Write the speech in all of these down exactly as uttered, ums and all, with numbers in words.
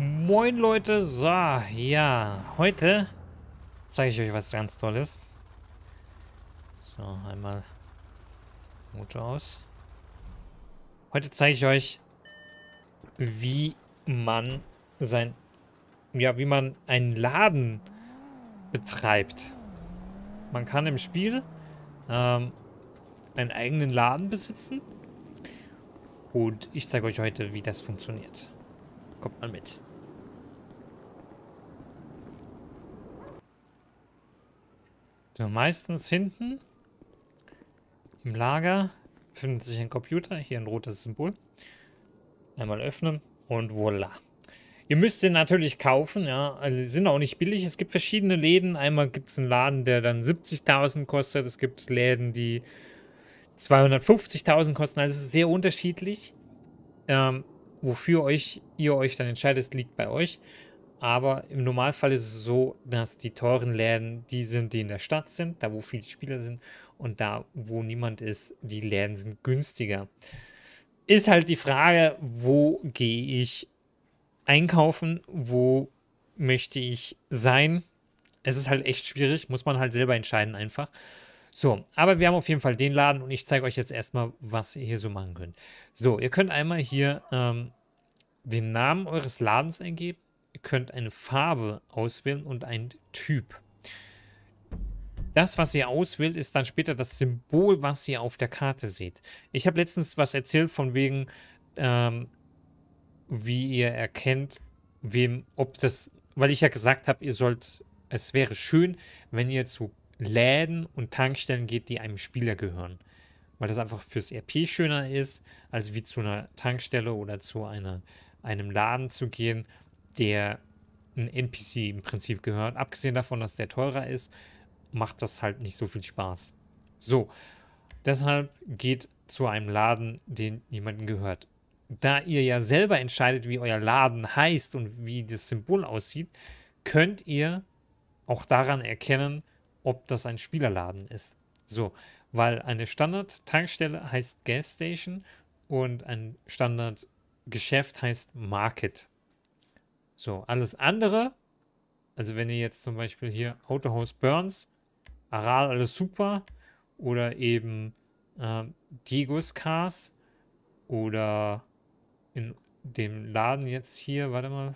Moin Leute, so, ja, heute zeige ich euch was ganz Tolles. So, einmal Motor aus. Heute zeige ich euch, wie man sein, ja, wie man einen Laden betreibt. Man kann im Spiel ähm, einen eigenen Laden besitzen und ich zeige euch heute, wie das funktioniert. Kommt mal mit. So, meistens hinten im Lager befindet sich ein Computer, hier ein rotes Symbol. Einmal öffnen und voila. Ihr müsst den natürlich kaufen, ja. Also, die sind auch nicht billig. Es gibt verschiedene Läden. Einmal gibt es einen Laden, der dann siebzigtausend kostet. Es gibt Läden, die zweihundertfünfzigtausend kosten. Also es ist sehr unterschiedlich. Ähm, wofür euch, ihr euch dann entscheidet, liegt bei euch. Aber im Normalfall ist es so, dass die teuren Läden die sind, die in der Stadt sind, da wo viele Spieler sind. Und da, wo niemand ist, die Läden sind günstiger. Ist halt die Frage, wo gehe ich einkaufen, wo möchte ich sein? Es ist halt echt schwierig, muss man halt selber entscheiden einfach. So, aber wir haben auf jeden Fall den Laden und ich zeige euch jetzt erstmal, was ihr hier so machen könnt. So, ihr könnt einmal hier ähm, den Namen eures Ladens eingeben. Ihr könnt eine Farbe auswählen und einen Typ. Das, was ihr auswählt, ist dann später das Symbol, was ihr auf der Karte seht. Ich habe letztens was erzählt von wegen, ähm, wie ihr erkennt, wem, ob das, weil ich ja gesagt habe, ihr sollt, es wäre schön, wenn ihr zu Läden und Tankstellen geht, die einem Spieler gehören. Weil das einfach fürs R P schöner ist, als wie zu einer Tankstelle oder zu einer, einem Laden zu gehen, der ein N P C im Prinzip gehört. Abgesehen davon, dass der teurer ist, macht das halt nicht so viel Spaß. So, deshalb geht zu einem Laden, den jemandem gehört. Da ihr ja selber entscheidet, wie euer Laden heißt und wie das Symbol aussieht, könnt ihr auch daran erkennen, ob das ein Spielerladen ist. So, weil eine Standard-Tankstelle heißt Gas Station und ein Standard-Geschäft heißt Market. So, alles andere, also wenn ihr jetzt zum Beispiel hier Autohaus Burns, Aral, alles super, oder eben ähm, Diego's Cars oder in dem Laden jetzt hier, warte mal,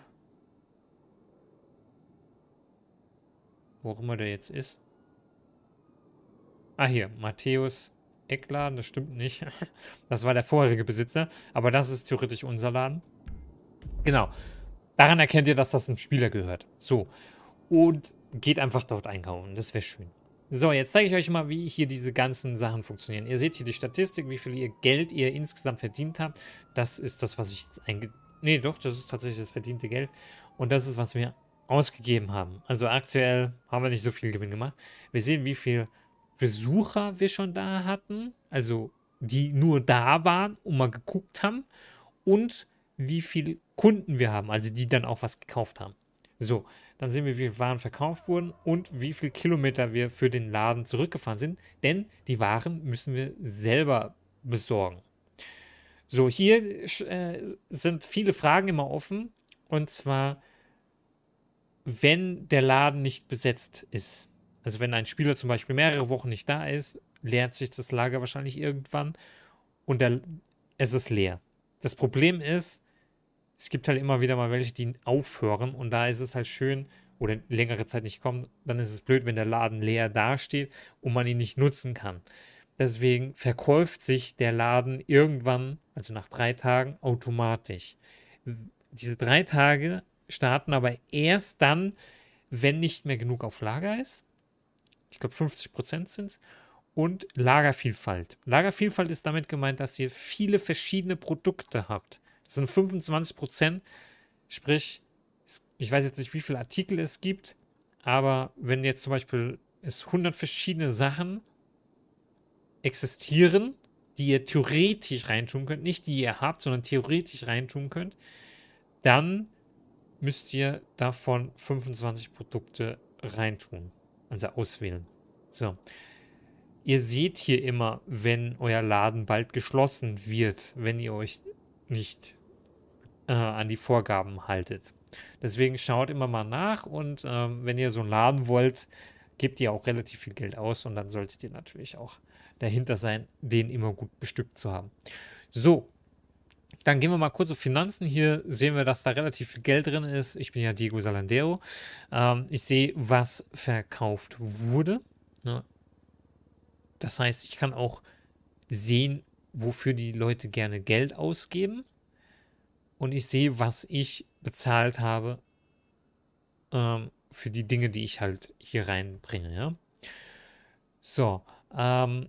wo auch immer der jetzt ist. Ah, hier, Matthäus Eckladen, das stimmt nicht. Das war der vorherige Besitzer, aber das ist theoretisch unser Laden. Genau. Daran erkennt ihr, dass das ein Spieler gehört. So. Und geht einfach dort einkaufen. Das wäre schön. So, jetzt zeige ich euch mal, wie hier diese ganzen Sachen funktionieren. Ihr seht hier die Statistik, wie viel ihr Geld ihr insgesamt verdient habt. Das ist das, was ich jetzt einge... Nee, doch, das ist tatsächlich das verdiente Geld. Und das ist, was wir ausgegeben haben. Also aktuell haben wir nicht so viel Gewinn gemacht. Wir sehen, wie viel Besucher wir schon da hatten. Also die nur da waren und mal geguckt haben. Und wie viele Kunden wir haben, also die dann auch was gekauft haben. So, dann sehen wir, wie viele Waren verkauft wurden und wie viele Kilometer wir für den Laden zurückgefahren sind, denn die Waren müssen wir selber besorgen. So, hier äh, sind viele Fragen immer offen, und zwar, wenn der Laden nicht besetzt ist. Also wenn ein Spieler zum Beispiel mehrere Wochen nicht da ist, leert sich das Lager wahrscheinlich irgendwann und der, es ist leer. Das Problem ist, es gibt halt immer wieder mal welche, die aufhören, und da ist es halt schön, oder längere Zeit nicht kommen, dann ist es blöd, wenn der Laden leer dasteht und man ihn nicht nutzen kann. Deswegen verkauft sich der Laden irgendwann, also nach drei Tagen, automatisch. Diese drei Tage starten aber erst dann, wenn nicht mehr genug auf Lager ist. Ich glaube, fünfzig Prozent sind es. Und Lagervielfalt. Lagervielfalt ist damit gemeint, dass ihr viele verschiedene Produkte habt. Das sind fünfundzwanzig Prozent. Sprich, ich weiß jetzt nicht, wie viele Artikel es gibt, aber wenn jetzt zum Beispiel es hundert verschiedene Sachen existieren, die ihr theoretisch reintun könnt, nicht die ihr habt, sondern theoretisch reintun könnt, dann müsst ihr davon fünfundzwanzig Produkte reintun, also auswählen. So. Ihr seht hier immer, wenn euer Laden bald geschlossen wird, wenn ihr euch nicht äh, an die Vorgaben haltet. Deswegen schaut immer mal nach und ähm, wenn ihr so einen Laden wollt, gebt ihr auch relativ viel Geld aus und dann solltet ihr natürlich auch dahinter sein, den immer gut bestückt zu haben. So, dann gehen wir mal kurz auf Finanzen. Hier sehen wir, dass da relativ viel Geld drin ist. Ich bin ja Diego Salandero. Ähm, ich sehe, was verkauft wurde. Ne? Das heißt, ich kann auch sehen, wofür die Leute gerne Geld ausgeben. Und ich sehe, was ich bezahlt habe ähm, für die Dinge, die ich halt hier reinbringe. Ja? So, ähm,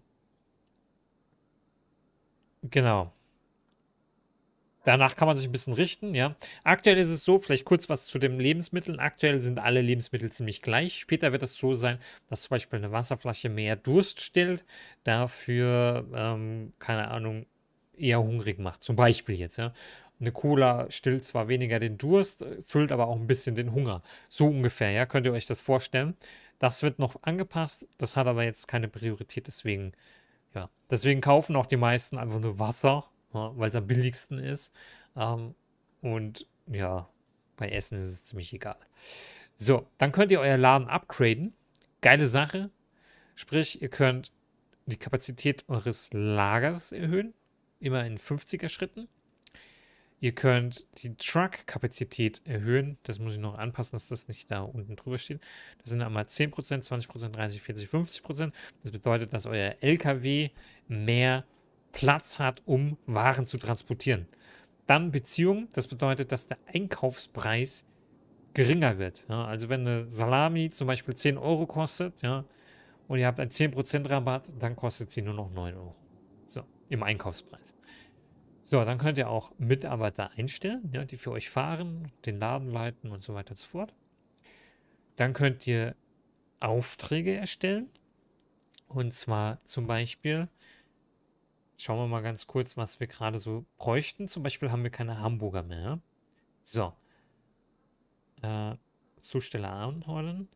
genau. Danach kann man sich ein bisschen richten, ja. Aktuell ist es so, vielleicht kurz was zu den Lebensmitteln. Aktuell sind alle Lebensmittel ziemlich gleich. Später wird es so sein, dass zum Beispiel eine Wasserflasche mehr Durst stillt, dafür, ähm, keine Ahnung, eher hungrig macht. Zum Beispiel jetzt, ja. Eine Cola stillt zwar weniger den Durst, füllt aber auch ein bisschen den Hunger. So ungefähr, ja. Könnt ihr euch das vorstellen? Das wird noch angepasst. Das hat aber jetzt keine Priorität, deswegen, ja. Deswegen kaufen auch die meisten einfach nur Wasser, ja, weil es am billigsten ist. Ähm, und ja, bei Essen ist es ziemlich egal. So, dann könnt ihr euer Laden upgraden. Geile Sache. Sprich, ihr könnt die Kapazität eures Lagers erhöhen. Immer in fünfziger Schritten. Ihr könnt die Truck-Kapazität erhöhen. Das muss ich noch anpassen, dass das nicht da unten drüber steht. Das sind einmal zehn Prozent, zwanzig Prozent, dreißig, vierzig, fünfzig Prozent. Das bedeutet, dass euer L K W mehr Platz hat, um Waren zu transportieren. Dann Beziehung. Das bedeutet, dass der Einkaufspreis geringer wird. Ja, also wenn eine Salami zum Beispiel zehn Euro kostet, ja, und ihr habt einen zehn Prozent Rabatt, dann kostet sie nur noch neun Euro. So, im Einkaufspreis. So, dann könnt ihr auch Mitarbeiter einstellen, ja, die für euch fahren, den Laden leiten und so weiter und so fort. Dann könnt ihr Aufträge erstellen. Und zwar zum Beispiel, schauen wir mal ganz kurz, was wir gerade so bräuchten. Zum Beispiel haben wir keine Hamburger mehr. So. Äh, Zusteller anholen.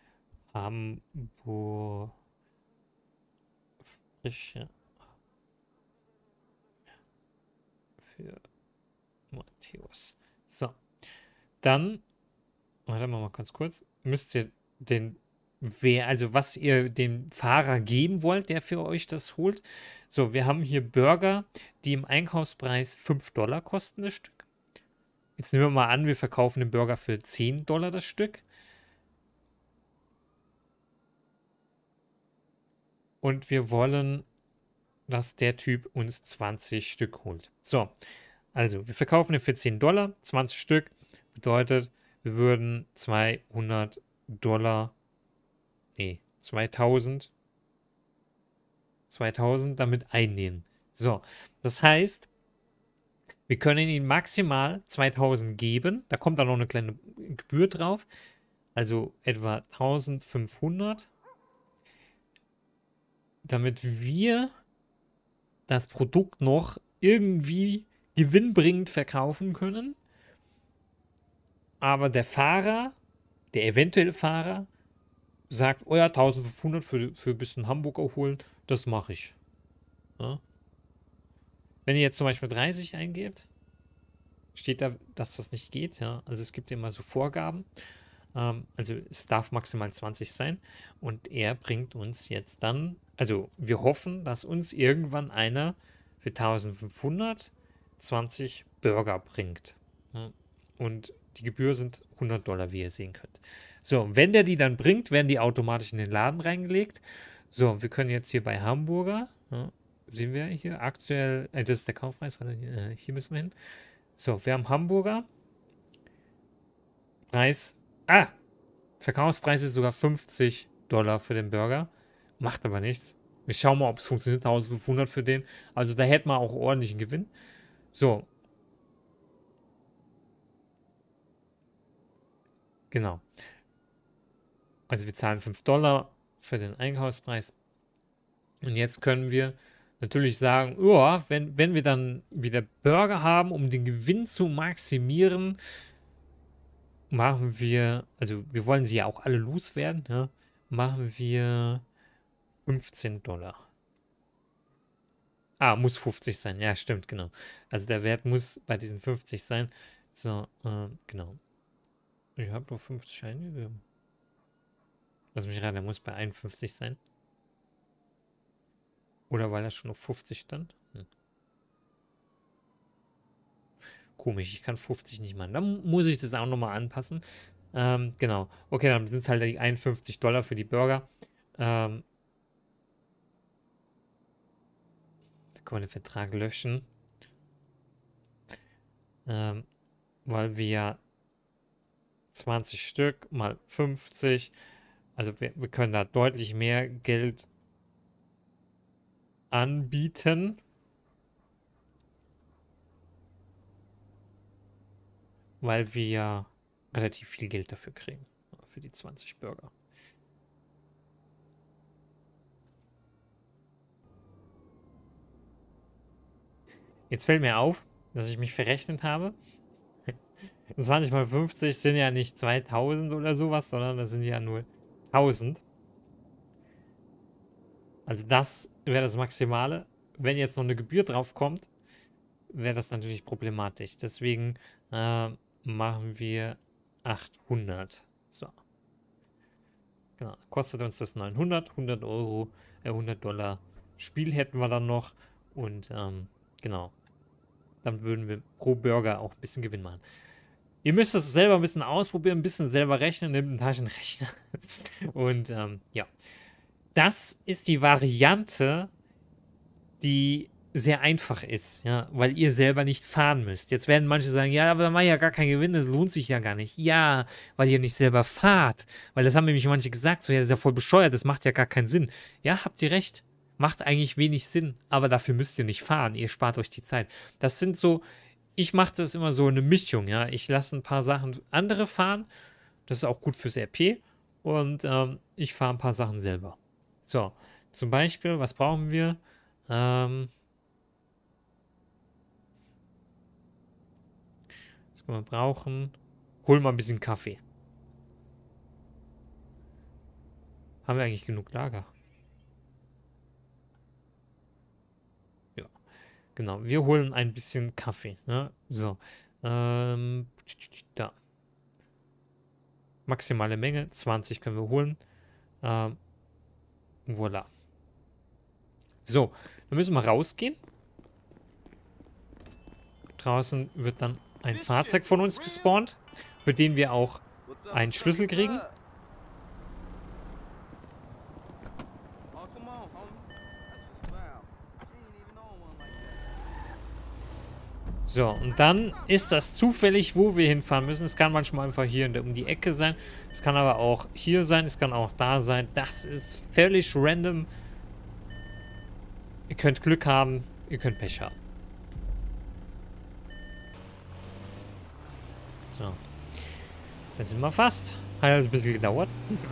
Hamburg. Frische. Für Matthäus. So. Dann, warte mal ganz kurz, müsst ihr den, wer, also was ihr dem Fahrer geben wollt, der für euch das holt. So, wir haben hier Burger, die im Einkaufspreis fünf Dollar kosten das Stück. Jetzt nehmen wir mal an, wir verkaufen den Burger für zehn Dollar das Stück. Und wir wollen, dass der Typ uns zwanzig Stück holt. So, also wir verkaufen den für zehn Dollar, zwanzig Stück. Bedeutet, wir würden zweihundert Dollar, nee, zweitausend, zweitausend damit einnehmen. So, das heißt, wir können ihm maximal zweitausend geben. Da kommt dann noch eine kleine Gebühr drauf. Also etwa eintausendfünfhundert. Damit wir das Produkt noch irgendwie gewinnbringend verkaufen können. Aber der Fahrer, der eventuelle Fahrer, sagt, oh ja, eintausendfünfhundert für, für ein bisschen Hamburger holen, das mache ich. Ja? Wenn ihr jetzt zum Beispiel dreißig eingebt, steht da, dass das nicht geht. Ja? Also es gibt immer so Vorgaben. Ähm, also es darf maximal zwanzig sein. Und er bringt uns jetzt dann, also wir hoffen, dass uns irgendwann einer für eintausendfünfhundert zwanzig Burger bringt. Ja? Und die Gebühr sind hundert Dollar, wie ihr sehen könnt. So, wenn der die dann bringt, werden die automatisch in den Laden reingelegt. So, wir können jetzt hier bei Hamburger, ja, sehen wir hier aktuell, äh, das ist der Kaufpreis, warte, äh, hier müssen wir hin. So, wir haben Hamburger. Preis, ah, Verkaufspreis ist sogar fünfzig Dollar für den Burger. Macht aber nichts. Wir schauen mal, ob es funktioniert. eintausendfünfhundert für den. Also da hätten wir auch ordentlichen Gewinn. So. Genau. Also wir zahlen fünf Dollar für den Einkaufspreis. Und jetzt können wir natürlich sagen, ja, wenn, wenn wir dann wieder Burger haben, um den Gewinn zu maximieren, machen wir, also wir wollen sie ja auch alle loswerden, ja, machen wir fünfzehn Dollar. Ah, muss fünfzig sein. Ja, stimmt, genau. Also der Wert muss bei diesen fünfzig sein. So, äh, genau. Ich habe nur fünfzig eingegeben. Lass mich rein, der muss bei einundfünfzig sein. Oder weil er schon auf fünfzig stand? Hm. Komisch, ich kann fünfzig nicht machen. Dann muss ich das auch nochmal anpassen. Ähm, genau. Okay, dann sind es halt die einundfünfzig Dollar für die Burger. Ähm, da können wir den Vertrag löschen. Ähm, weil wir zwanzig Stück mal fünfzig. Also wir, wir können da deutlich mehr Geld anbieten. Weil wir relativ viel Geld dafür kriegen. Für die zwanzig Burger. Jetzt fällt mir auf, dass ich mich verrechnet habe. zwanzig mal fünfzig sind ja nicht zweitausend oder sowas, sondern das sind ja nur tausend. Also das wäre das Maximale. Wenn jetzt noch eine Gebühr drauf kommt, wäre das natürlich problematisch. Deswegen äh, machen wir achthundert. So. Genau. Kostet uns das neunhundert, hundert Euro, äh, hundert Dollar Spiel hätten wir dann noch. Und ähm, genau. Dann würden wir pro Burger auch ein bisschen Gewinn machen. Ihr müsst das selber ein bisschen ausprobieren, ein bisschen selber rechnen, nehmt einen Taschenrechner. Und ähm, ja. Das ist die Variante, die sehr einfach ist, ja, weil ihr selber nicht fahren müsst. Jetzt werden manche sagen, ja, aber da mache ich ja gar keinen Gewinn, das lohnt sich ja gar nicht. Ja, weil ihr nicht selber fahrt. Weil das haben nämlich manche gesagt, so, ja, das ist ja voll bescheuert, das macht ja gar keinen Sinn. Ja, habt ihr recht. Macht eigentlich wenig Sinn, aber dafür müsst ihr nicht fahren. Ihr spart euch die Zeit. Das sind so, ich mache das immer so eine Mischung, ja. Ich lasse ein paar Sachen andere fahren. Das ist auch gut fürs R P. Und ähm, ich fahre ein paar Sachen selber. So, zum Beispiel, was brauchen wir? Ähm, was können wir brauchen? Holen wir ein bisschen Kaffee. Haben wir eigentlich genug Lager? Ja, genau. Wir holen ein bisschen Kaffee. Ne? So. Ähm, da. Maximale Menge. zwanzig können wir holen. Ähm, voilà. So, dann müssen wir rausgehen. Draußen wird dann ein Fahrzeug von uns gespawnt, für den wir auch einen Schlüssel kriegen. So, und dann ist das zufällig, wo wir hinfahren müssen. Es kann manchmal einfach hier der, um die Ecke sein. Es kann aber auch hier sein. Es kann auch da sein. Das ist völlig random. Ihr könnt Glück haben. Ihr könnt Pech haben. So. Jetzt sind wir fast. Hat halt ein bisschen gedauert.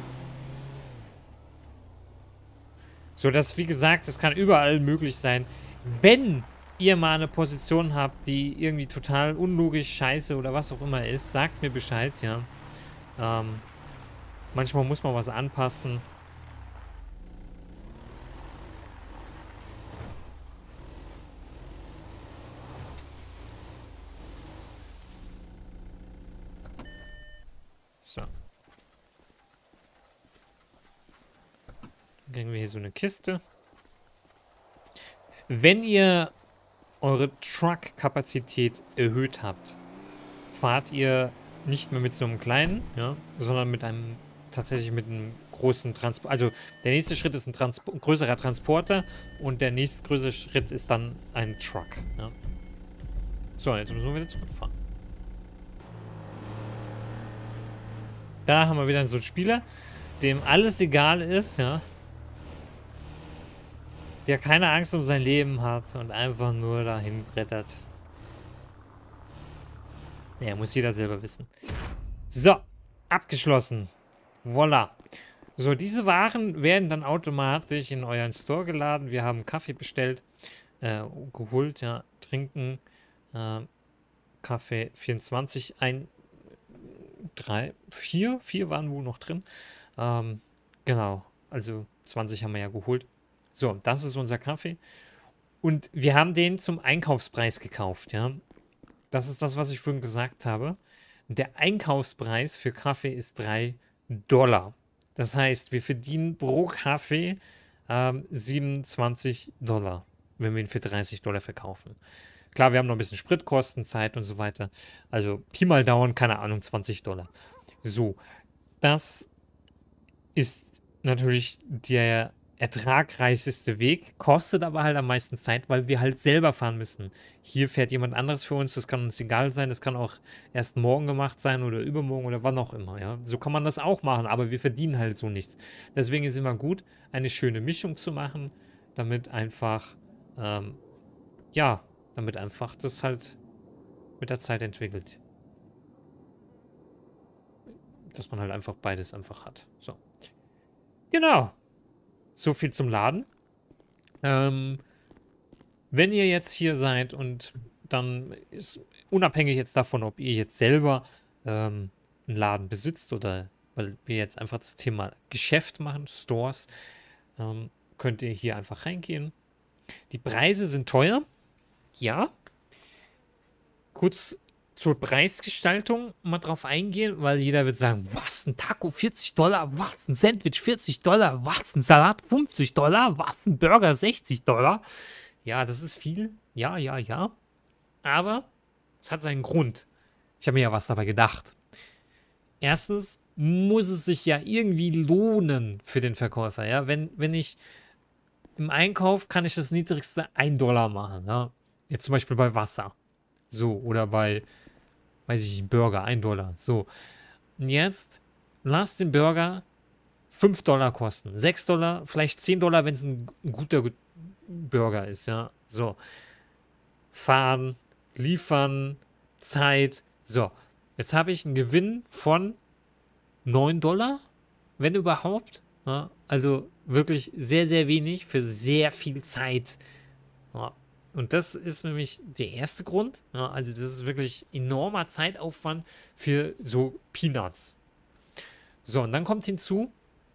So, das, wie gesagt, das kann überall möglich sein. Wenn ihr mal eine Position habt, die irgendwie total unlogisch, scheiße oder was auch immer ist, sagt mir Bescheid, ja. Ähm, manchmal muss man was anpassen. So. Dann kriegen wir hier so eine Kiste. Wenn ihr eure Truck-Kapazität erhöht habt, fahrt ihr nicht mehr mit so einem kleinen, ja, sondern mit einem, tatsächlich mit einem großen Transport. Also der nächste Schritt ist ein, Transpo ein größerer Transporter und der nächste größere Schritt ist dann ein Truck. Ja. So, jetzt müssen wir wieder zurückfahren. Da haben wir wieder so einen Spieler, dem alles egal ist, ja. Der keine Angst um sein Leben hat und einfach nur dahin brettert. Ja, muss jeder selber wissen. So, abgeschlossen. Voila. So, diese Waren werden dann automatisch in euren Store geladen. Wir haben Kaffee bestellt, äh, geholt, ja, trinken, äh, Kaffee vierundzwanzig, ein, drei, vier, vier waren wohl noch drin. Ähm, genau, also zwanzig haben wir ja geholt. So, das ist unser Kaffee. Und wir haben den zum Einkaufspreis gekauft, ja. Das ist das, was ich vorhin gesagt habe. Der Einkaufspreis für Kaffee ist drei Dollar. Das heißt, wir verdienen pro Kaffee ähm, siebenundzwanzig Dollar, wenn wir ihn für dreißig Dollar verkaufen. Klar, wir haben noch ein bisschen Spritkosten, Zeit und so weiter. Also Pi mal Daumen, keine Ahnung, zwanzig Dollar. So, das ist natürlich der ertragreichste Weg, kostet aber halt am meisten Zeit, weil wir halt selber fahren müssen. Hier fährt jemand anderes für uns, das kann uns egal sein, das kann auch erst morgen gemacht sein oder übermorgen oder wann auch immer, ja. So kann man das auch machen, aber wir verdienen halt so nichts. Deswegen ist es immer gut, eine schöne Mischung zu machen, damit einfach, ähm, ja, damit einfach das halt mit der Zeit entwickelt. Dass man halt einfach beides einfach hat. So. Genau. So viel zum Laden. Ähm, wenn ihr jetzt hier seid und dann ist unabhängig jetzt davon, ob ihr jetzt selber ähm, einen Laden besitzt oder weil wir jetzt einfach das Thema Geschäft machen, Stores, ähm, könnt ihr hier einfach reingehen. Die Preise sind teuer. Ja. Kurz zur Preisgestaltung mal drauf eingehen, weil jeder wird sagen, was, ein Taco vierzig Dollar, was, ein Sandwich vierzig Dollar, was, ein Salat fünfzig Dollar, was, ein Burger sechzig Dollar. Ja, das ist viel. Ja, ja, ja. Aber es hat seinen Grund. Ich habe mir ja was dabei gedacht. Erstens muss es sich ja irgendwie lohnen für den Verkäufer. Ja, wenn, wenn ich im Einkauf kann ich das niedrigste ein Dollar machen. Ja? Jetzt zum Beispiel bei Wasser. So, oder bei, weiß ich, Burger, ein Dollar. So. Und jetzt lass den Burger fünf Dollar kosten. sechs Dollar, vielleicht zehn Dollar, wenn es ein guter Burger ist, ja. So. Fahren, liefern, Zeit. So. Jetzt habe ich einen Gewinn von neun Dollar, wenn überhaupt. Ja? Also wirklich sehr, sehr wenig für sehr viel Zeit. Ja. Und das ist nämlich der erste Grund. Ja, also das ist wirklich enormer Zeitaufwand für so Peanuts. So, und dann kommt hinzu,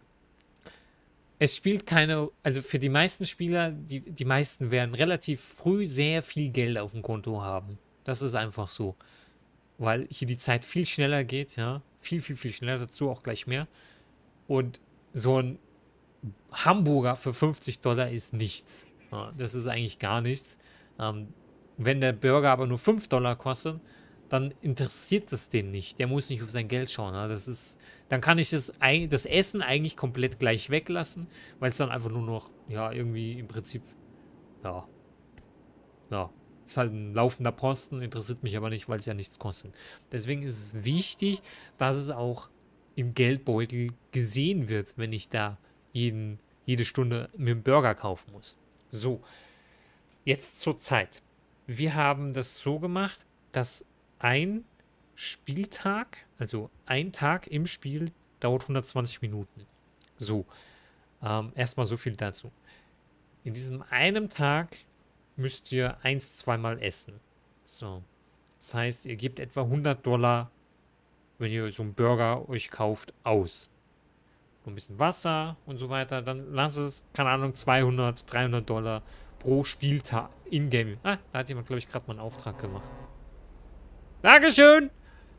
es spielt keine, also für die meisten Spieler, die, die meisten werden relativ früh sehr viel Geld auf dem Konto haben. Das ist einfach so. Weil hier die Zeit viel schneller geht, ja. Viel, viel, viel schneller, dazu auch gleich mehr. Und so ein Hamburger für fünfzig Dollar ist nichts. Ja, das ist eigentlich gar nichts. Ähm, wenn der Burger aber nur fünf Dollar kostet, dann interessiert es den nicht. Der muss nicht auf sein Geld schauen. Ja? Das ist, dann kann ich das, das Essen eigentlich komplett gleich weglassen, weil es dann einfach nur noch, ja, irgendwie im Prinzip, ja, ja, ist halt ein laufender Posten, interessiert mich aber nicht, weil es ja nichts kostet. Deswegen ist es wichtig, dass es auch im Geldbeutel gesehen wird, wenn ich da jeden, jede Stunde mir einen Burger kaufen muss. So, jetzt zur Zeit. Wir haben das so gemacht, dass ein Spieltag, also ein Tag im Spiel, dauert hundertzwanzig Minuten. So, ähm, erstmal so viel dazu. In diesem einen Tag müsst ihr eins, zweimal essen. So, das heißt, ihr gebt etwa hundert Dollar, wenn ihr so einen Burger euch kauft, aus. Ein bisschen Wasser und so weiter, dann lass es, keine Ahnung, zweihundert, dreihundert Dollar pro Spieltag in-game. Ah, da hat jemand, glaube ich, gerade mal einen Auftrag gemacht. Dankeschön!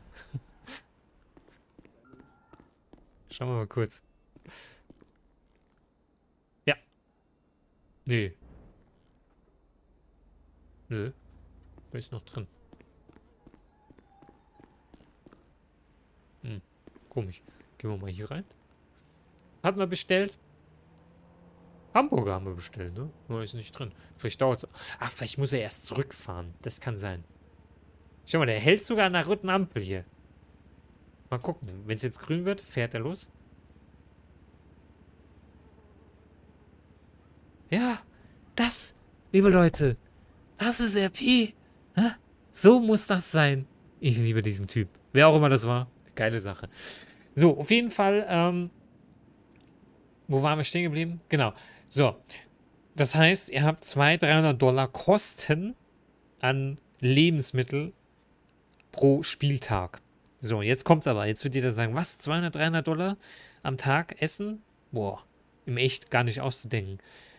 Schauen wir mal kurz. Ja. Nee. Nö. Da ist noch drin. Hm. Komisch. Gehen wir mal hier rein. Hatten wir bestellt? Hamburger haben wir bestellt, ne? Nur ist nicht drin. Vielleicht dauert es. Ach, vielleicht muss er erst zurückfahren. Das kann sein. Schau mal, der hält sogar an der roten Ampel hier. Mal gucken. Wenn es jetzt grün wird, fährt er los. Ja, das, liebe Leute, das ist R P. Ja? So muss das sein. Ich liebe diesen Typ. Wer auch immer das war. Geile Sache. So, auf jeden Fall, ähm, wo waren wir stehen geblieben? Genau. So, das heißt, ihr habt zweihundert, dreihundert Dollar Kosten an Lebensmittel pro Spieltag. So, jetzt kommt's aber. Jetzt wird jeder sagen, was? zweihundert, dreihundert Dollar am Tag essen? Boah, im Echt gar nicht auszudenken.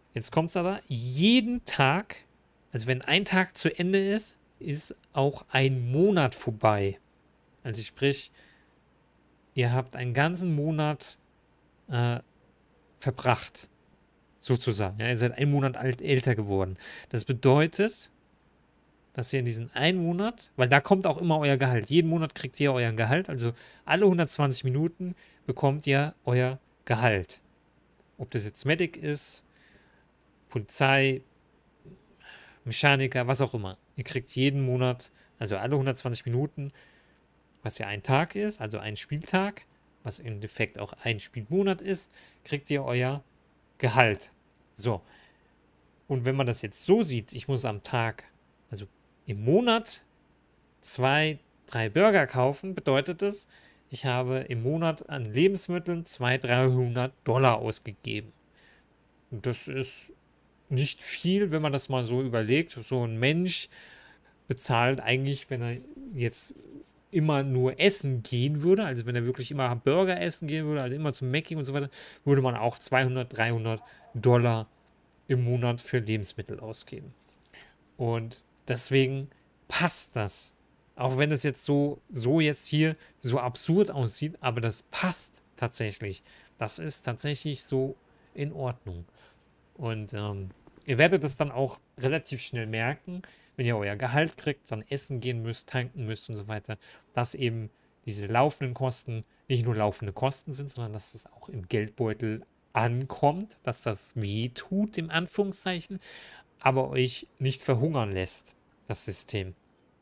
Jetzt kommt es aber, jeden Tag, also wenn ein Tag zu Ende ist, ist auch ein Monat vorbei. Also sprich, ihr habt einen ganzen Monat äh, verbracht, sozusagen. Ja, ihr seid einen Monat alt, älter geworden. Das bedeutet, dass ihr in diesen einen Monat, weil da kommt auch immer euer Gehalt. Jeden Monat kriegt ihr euer Gehalt. Also alle hundertzwanzig Minuten bekommt ihr euer Gehalt. Ob das jetzt Medic ist, Polizei, Mechaniker, was auch immer. Ihr kriegt jeden Monat, also alle hundertzwanzig Minuten, was ja ein Tag ist, also ein Spieltag, was im Endeffekt auch ein Spielmonat ist, kriegt ihr euer Gehalt. So. Und wenn man das jetzt so sieht, ich muss am Tag, also im Monat, zwei, drei Burger kaufen, bedeutet das, ich habe im Monat an Lebensmitteln zweihundert, dreihundert Dollar ausgegeben. Und das ist nicht viel, wenn man das mal so überlegt. So ein Mensch bezahlt eigentlich, wenn er jetzt immer nur essen gehen würde, also wenn er wirklich immer Burger essen gehen würde, also immer zum Mackie und so weiter, würde man auch zweihundert, dreihundert Dollar im Monat für Lebensmittel ausgeben. Und deswegen passt das. Auch wenn es jetzt so, so jetzt hier so absurd aussieht, aber das passt tatsächlich. Das ist tatsächlich so in Ordnung. Und ähm, ihr werdet es dann auch relativ schnell merken, wenn ihr euer Gehalt kriegt, dann essen gehen müsst, tanken müsst und so weiter, dass eben diese laufenden Kosten nicht nur laufende Kosten sind, sondern dass es auch im Geldbeutel ankommt, dass das weh tut, im Anführungszeichen, aber euch nicht verhungern lässt, das System.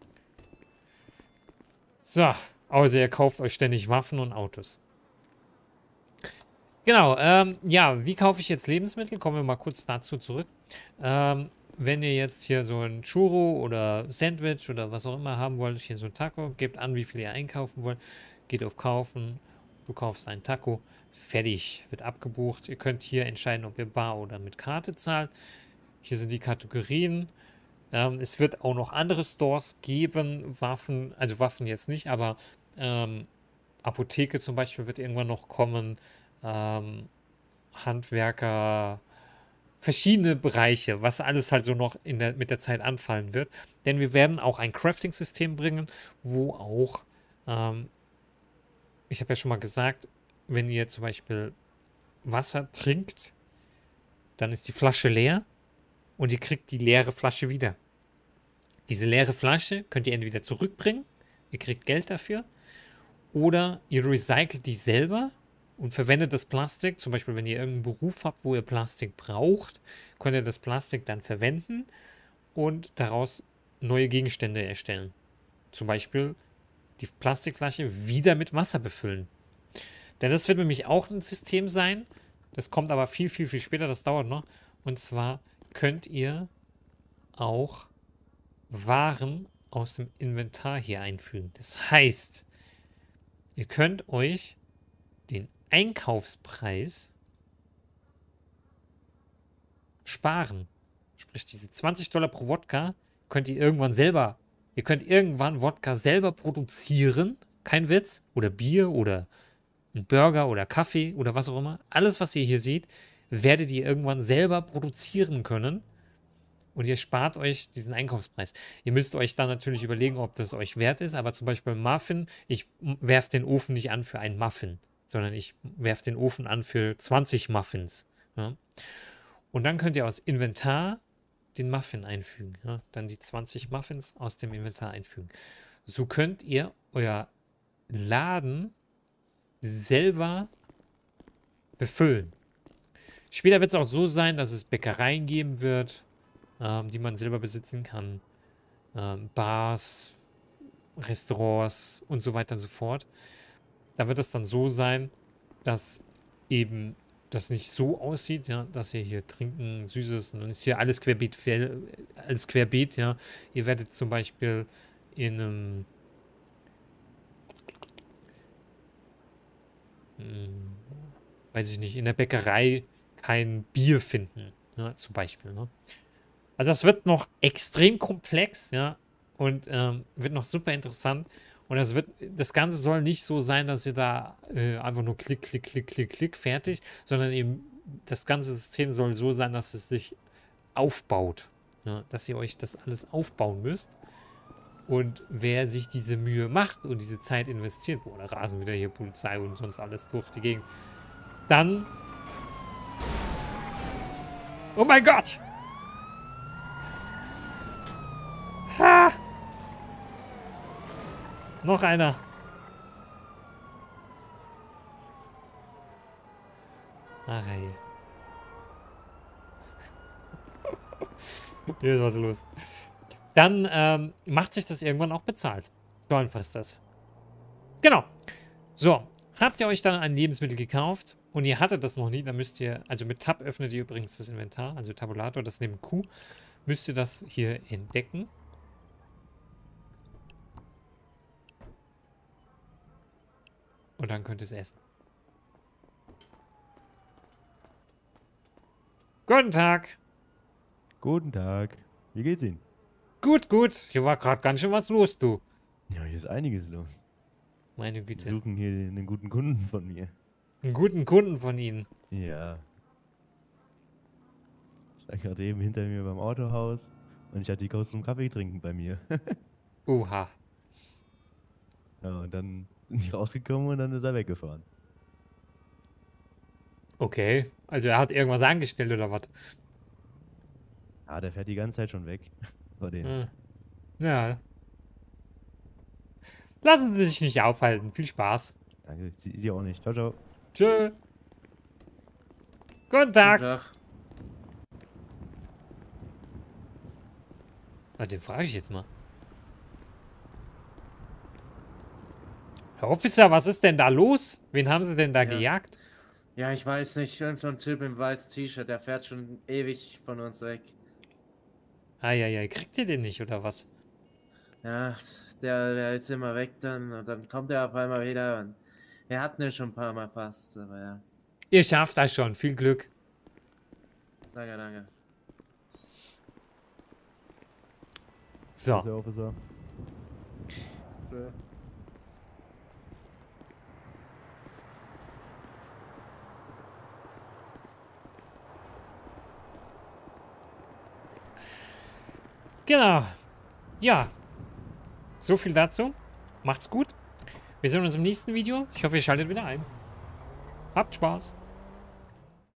So, außer ihr kauft euch ständig Waffen und Autos. Genau, ähm, ja, wie kaufe ich jetzt Lebensmittel? Kommen wir mal kurz dazu zurück. Ähm, wenn ihr jetzt hier so ein Churro oder Sandwich oder was auch immer haben wollt, hier so ein Taco, gebt an, wie viel ihr einkaufen wollt, geht auf Kaufen, du kaufst ein Taco, fertig, wird abgebucht. Ihr könnt hier entscheiden, ob ihr bar oder mit Karte zahlt. Hier sind die Kategorien. Ähm, es wird auch noch andere Stores geben, Waffen, also Waffen jetzt nicht, aber ähm, Apotheke zum Beispiel wird irgendwann noch kommen, ähm, Handwerker, verschiedene Bereiche, was alles halt so noch in der, mit der Zeit anfallen wird. Denn wir werden auch ein Crafting-System bringen, wo auch, ähm, ich habe ja schon mal gesagt, wenn ihr zum Beispiel Wasser trinkt, dann ist die Flasche leer und ihr kriegt die leere Flasche wieder. Diese leere Flasche könnt ihr entweder zurückbringen, ihr kriegt Geld dafür, oder ihr recycelt die selber und verwendet das Plastik. Zum Beispiel, wenn ihr irgendeinen Beruf habt, wo ihr Plastik braucht, könnt ihr das Plastik dann verwenden und daraus neue Gegenstände erstellen. Zum Beispiel die Plastikflasche wieder mit Wasser befüllen. Denn das wird nämlich auch ein System sein. Das kommt aber viel, viel, viel später. Das dauert noch. Und zwar könnt ihr auch Waren aus dem Inventar hier einfügen. Das heißt, ihr könnt euch den Einkaufspreis sparen. Sprich, diese zwanzig Dollar pro Wodka könnt ihr irgendwann selber, ihr könnt irgendwann Wodka selber produzieren, kein Witz, oder Bier oder ein Burger oder Kaffee oder was auch immer. Alles, was ihr hier seht, werdet ihr irgendwann selber produzieren können und ihr spart euch diesen Einkaufspreis. Ihr müsst euch dann natürlich überlegen, ob das euch wert ist, aber zum Beispiel Muffin, ich werfe den Ofen nicht an für einen Muffin, sondern ich werfe den Ofen an für zwanzig Muffins. Ja? Und dann könnt ihr aus Inventar den Muffin einfügen. Ja? Dann die zwanzig Muffins aus dem Inventar einfügen. So könnt ihr euer Laden selber befüllen. Später wird es auch so sein, dass es Bäckereien geben wird, ähm, die man selber besitzen kann. Ähm, Bars, Restaurants und so weiter und so fort. Da wird es dann so sein, dass eben das nicht so aussieht, ja, dass ihr hier trinken, Süßes und dann ist hier alles querbeet, alles querbeet, ja. Ihr werdet zum Beispiel in einem hm, weiß ich nicht, in der Bäckerei kein Bier finden, ja, zum Beispiel, ne? Also das wird noch extrem komplex, ja, und ähm, wird noch super interessant. Und das wird, das Ganze soll nicht so sein, dass ihr da äh, einfach nur klick, klick, klick, klick, klick, fertig, sondern ihr das ganze System soll so sein, dass es sich aufbaut. Ja, dass ihr euch das alles aufbauen müsst. Und wer sich diese Mühe macht und diese Zeit investiert, boah, da rasen wieder hier Polizei und sonst alles durch die Gegend, dann... Oh mein Gott! Ha! Noch einer. Ach hey. Hier ist was los. Dann ähm, macht sich das irgendwann auch bezahlt. So einfach ist das. Genau. So, habt ihr euch dann ein Lebensmittel gekauft und ihr hattet das noch nie, dann müsst ihr, also mit Tab öffnet ihr übrigens das Inventar, also Tabulator, das neben Q, müsst ihr das hier entdecken. Und dann könnt ihr es essen. Guten Tag. Guten Tag. Wie geht's Ihnen? Gut, gut. Hier war gerade ganz schön was los, du. Ja, hier ist einiges los. Meine Wir Güte. suchen hier einen guten Kunden von mir. Einen guten Kunden von Ihnen. Ja. Ich stand gerade eben hinter mir beim Autohaus und ich hatte die kurz zum Kaffee trinken bei mir. Uha. Ja, und dann sind die rausgekommen und dann ist er weggefahren. Okay. Also er hat irgendwas angestellt oder was? Ja, der fährt die ganze Zeit schon weg. Vor dem. Hm. Ja. Lassen Sie sich nicht aufhalten. Viel Spaß. Danke, Sie, Sie auch nicht. Ciao, ciao. Tschö. Guten Guten Tag. Tag. Na, den frage ich jetzt mal. Herr Officer, was ist denn da los? Wen haben Sie denn da Ja. gejagt? Ja, ich weiß nicht. Irgend so ein Typ im weißen T-Shirt, der fährt schon ewig von uns weg. Eieiei, kriegt ihr den nicht, oder was? Ja, der, der ist immer weg dann und dann kommt er auf einmal wieder und wir hatten ihn schon ein paar Mal fast, aber ja. Ihr schafft das schon. Viel Glück. Danke, danke. So. Der Officer. Genau. Ja. So viel dazu. Macht's gut. Wir sehen uns im nächsten Video. Ich hoffe, ihr schaltet wieder ein. Habt Spaß.